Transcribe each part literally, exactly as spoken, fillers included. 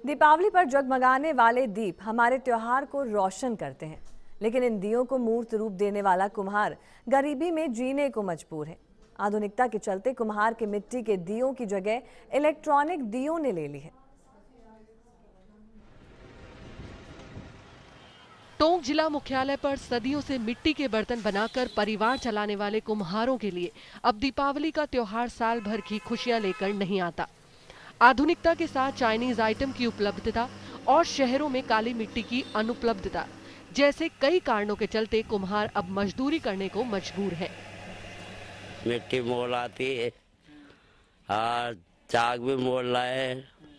दीपावली पर जगमगाने वाले दीप हमारे त्योहार को रोशन करते हैं, लेकिन इन दियों को मूर्त रूप देने वाला कुम्हार गरीबी में जीने को मजबूर है। आधुनिकता के चलते कुम्हार के मिट्टी के दियों की जगह इलेक्ट्रॉनिक दियों ने ले ली है। टोंक जिला मुख्यालय पर सदियों से मिट्टी के बर्तन बनाकर परिवार चलाने वाले कुम्हारों के लिए अब दीपावली का त्योहार साल भर की खुशियां लेकर नहीं आता। आधुनिकता के साथ चाइनीज आइटम की उपलब्धता और शहरों में काली मिट्टी की अनुपलब्धता जैसे कई कारणों के चलते कुम्हार अब मजदूरी करने को मजबूर है। मिट्टी मोल आती है और चाक भी मोल रहा है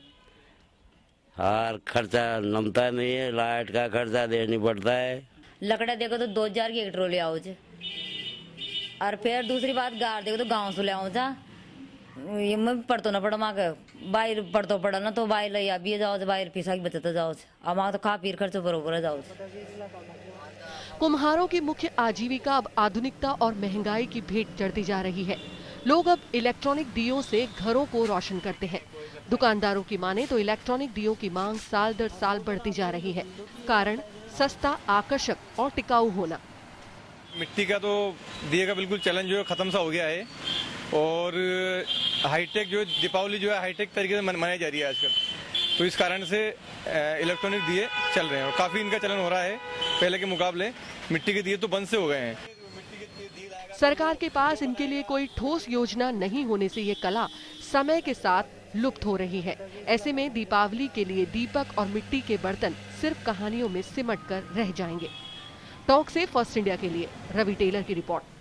और खर्चा नमता नहीं है, लाइट का खर्चा देनी पड़ता है। लकड़ा देखो तो दो हजार की एक ट्रोली आओ जे और फिर दूसरी बात गार देखो तो गांव से ले आओ जा ये मैं पढ़तो ना पढ़ माँ बाहर पढ़तो पढ़ा ना तो बाहर ले अभी जाओ बाहर पैसा की बचत जाओ अब तो खा पीर खर्च बरोबर जाओ। कुम्हारों की मुख्य आजीविका अब आधुनिकता और महंगाई की भेंट चढ़ती जा रही है। लोग अब इलेक्ट्रॉनिक दियों से घरों को रोशन करते हैं। दुकानदारों की माने तो इलेक्ट्रॉनिक दियों की मांग साल दर साल बढ़ती जा रही है। कारण सस्ता, आकर्षक और टिकाऊ होना। मिट्टी का तो दिए का बिल्कुल चलन जो है खत्म सा हो गया है और हाईटेक जो दीपावली जो है हाईटेक तरीके से मनाई जा रही है आजकल, तो इस कारण से इलेक्ट्रॉनिक दिए चल रहे हैं और काफी इनका चलन हो रहा है। पहले के मुकाबले मिट्टी के दिए तो बंद से हो गए हैं। सरकार के पास इनके लिए कोई ठोस योजना नहीं होने से ये कला समय के साथ लुप्त हो रही है। ऐसे में दीपावली के लिए दीपक और मिट्टी के बर्तन सिर्फ कहानियों में सिमट कर रह जाएंगे। टोंक से फर्स्ट इंडिया के लिए रवि टेलर की रिपोर्ट।